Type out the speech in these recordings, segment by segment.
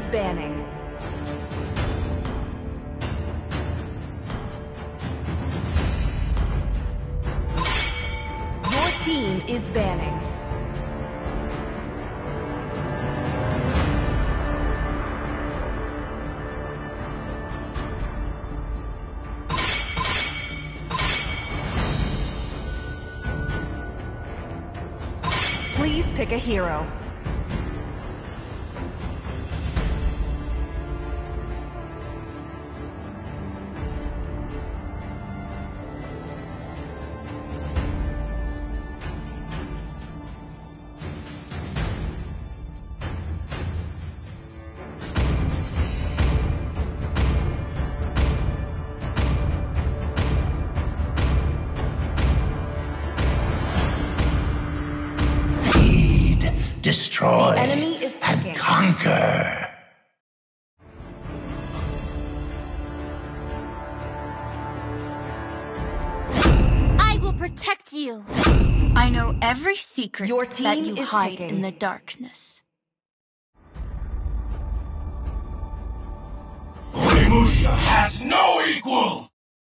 banning. Your team is banning. Please pick a hero. Destroy the enemy is and picking. conquer. I will protect you. I know every secret Your team that you is hide picking. in the darkness. Onimusha has no equal!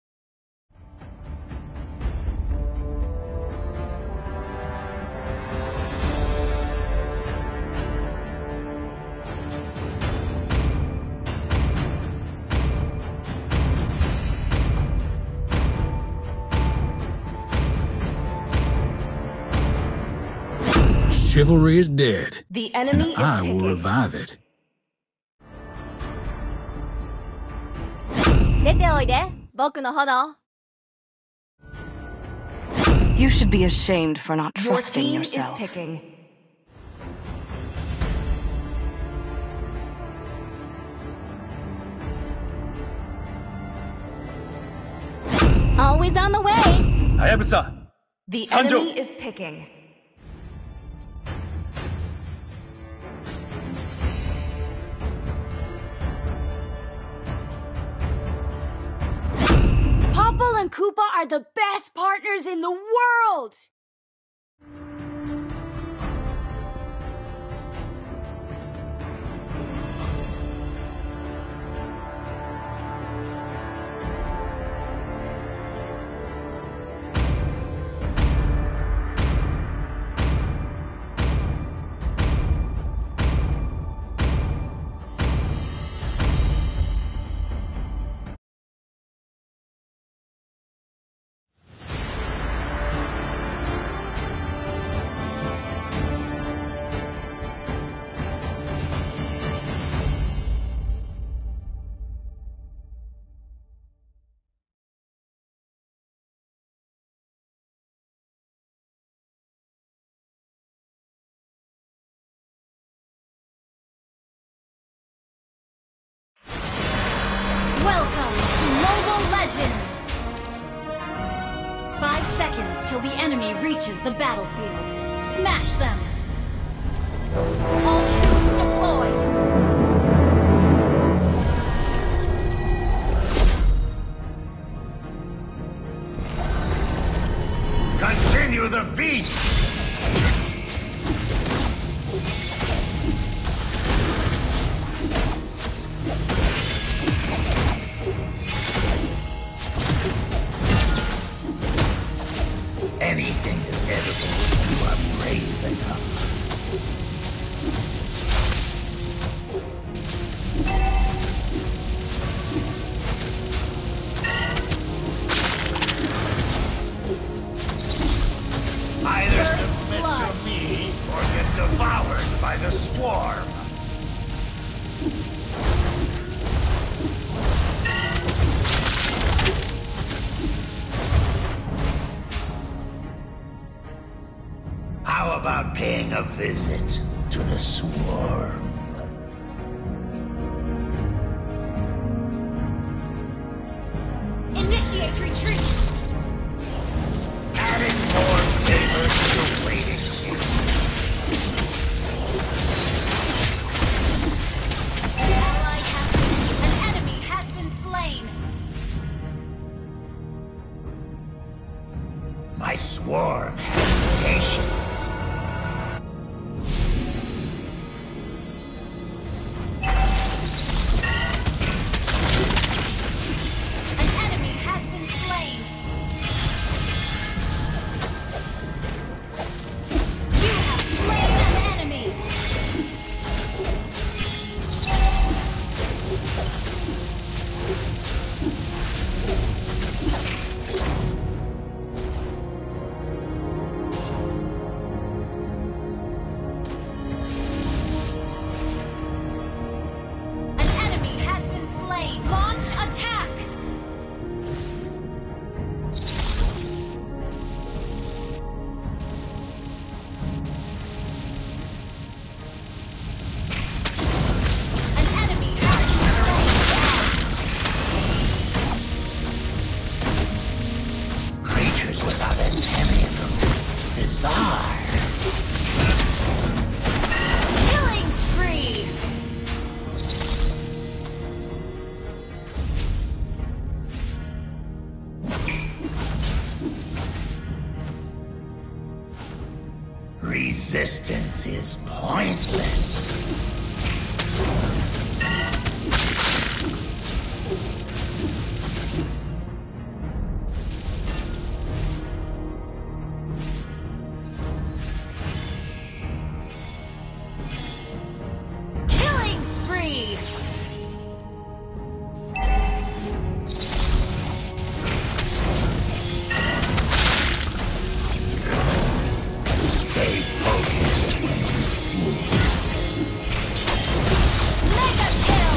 Chivalry is dead, The and enemy is I picking. will revive it. 出ておいで、僕の炎。 You should be ashamed for not Your trusting team yourself. is picking. Always on the way. Hayabusa! The Sanjo. enemy is picking. Popple and Koopa are the best partners in the world! Welcome to Mobile Legends! 5 seconds till the enemy reaches the battlefield. Smash them! All troops deployed! Continue the feast! Anything is edible if you are brave enough. Either submit to me or get devoured by the swarm. How about paying a visit to the swarm? Initiate retreat! Adding more flavor to the waiting game. An enemy has been slain! My swarm has patience. Resistance is pointless. Killing spree! Stay focused. Mega kill!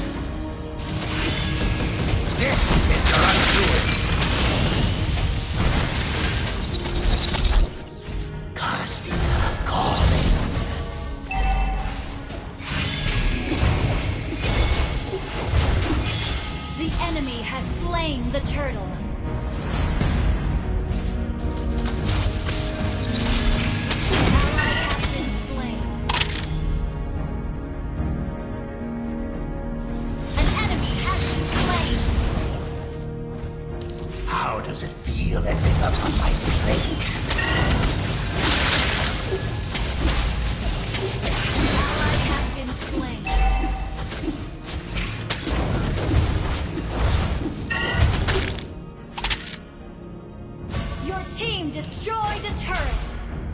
This is your undoing. Castia calling. The enemy has slain the turtle. Ally has been slain. An enemy has been slain. How does it feel ending up on my plate? Ally has been slain. Your team destroyed a turret.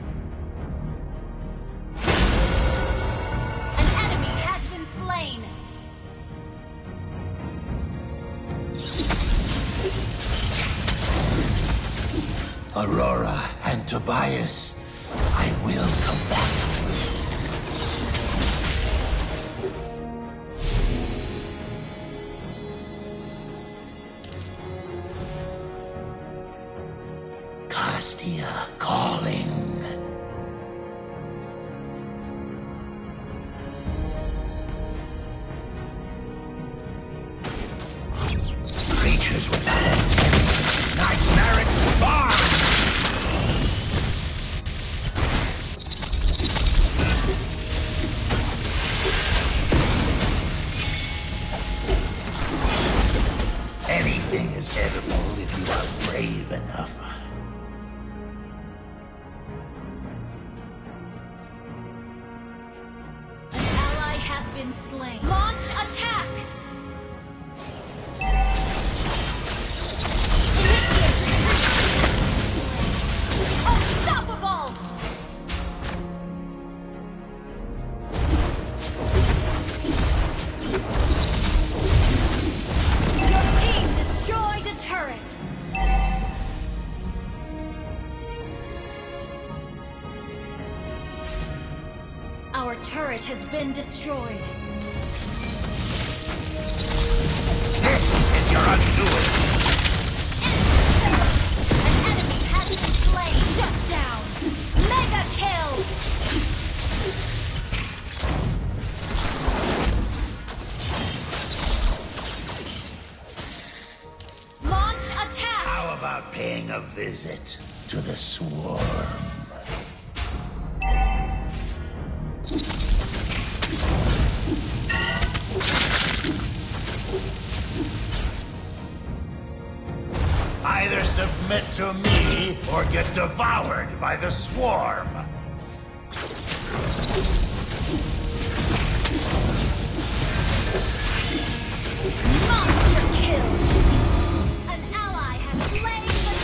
An enemy has been slain. Aurora and Tobias, I will come back for you. Castia calling. Creatures without antennae. Nightmaric spawn! Anything is edible if you are brave enough. An ally has been slain. Launch attack! Initiate retreat! Unstoppable! Your team destroyed a turret! Our turret has been destroyed. This is your undoing. An enemy has been slain. Shut down. Mega kill. Launch attack. How about paying a visit to the swarm? Either submit to me or get devoured by the swarm. Monster kill. An ally has slain the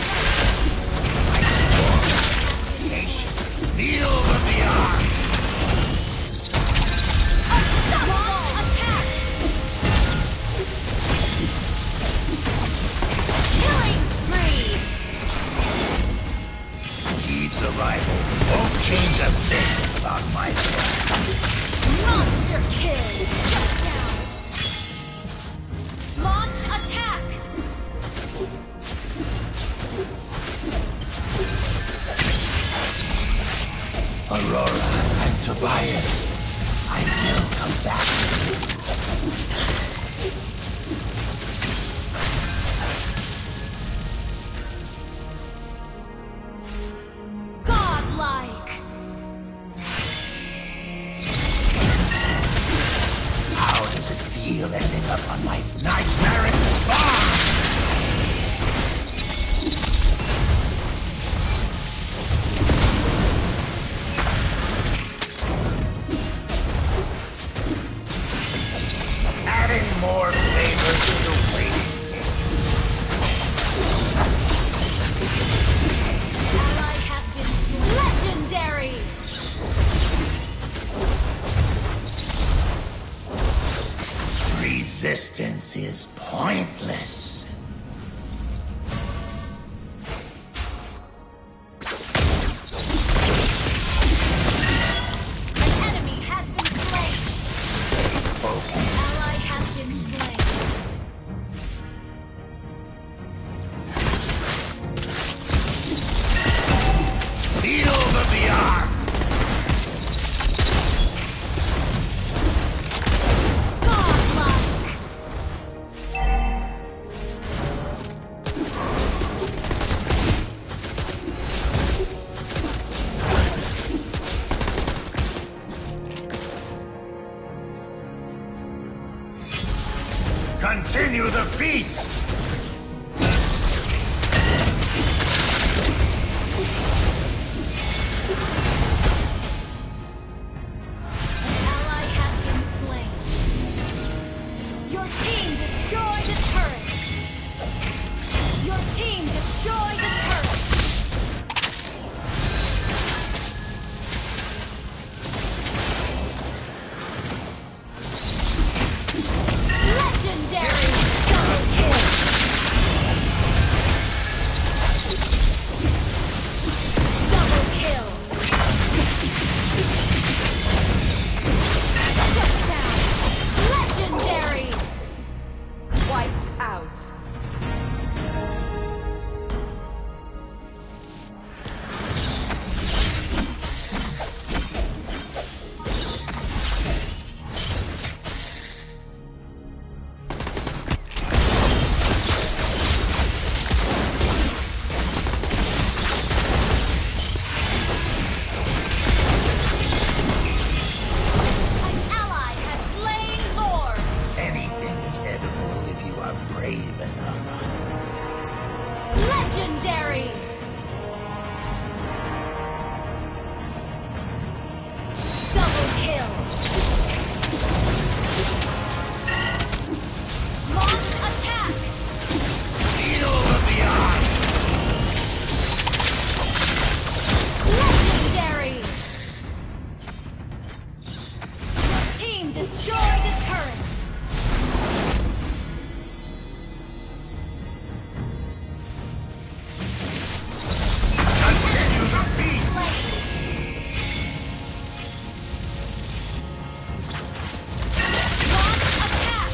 turret. Steel of the arm. Unstoppable attack. Killing spree. Eve's arrival won't change a thing about my plan. Monster kill. Shut down. Launch attack. Aurora and Tobias, I will come back to you. Godlike. How does it feel ending up on my nightmaric spawn? is pointless. An enemy has been slain. An ally has been slain. Feel the beyond! Godlike. Continue the feast! An ally has been slain. Your team destroyed a turret. Your team destroyed a turret. Legendary double kill. Double kill. Shut down. Legendary. Wiped out. An ally has slain Lord. Anything is edible if you are brave enough. Legendary. Double kill. Launch attack. Feel the beyond! Legendary. Your team destroyed a turret. Continue the feast! Launch attack.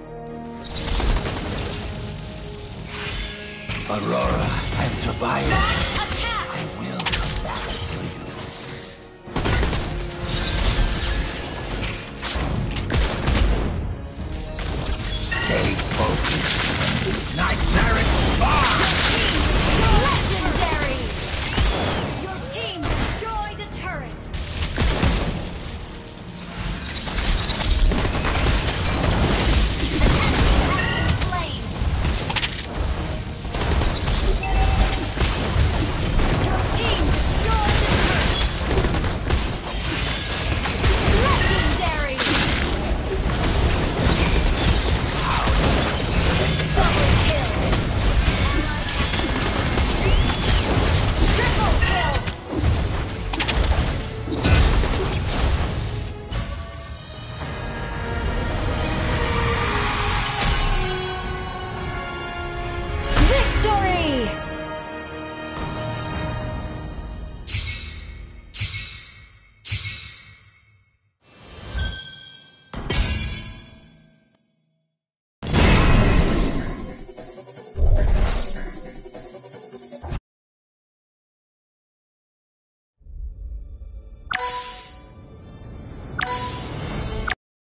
Aurora and Tobias.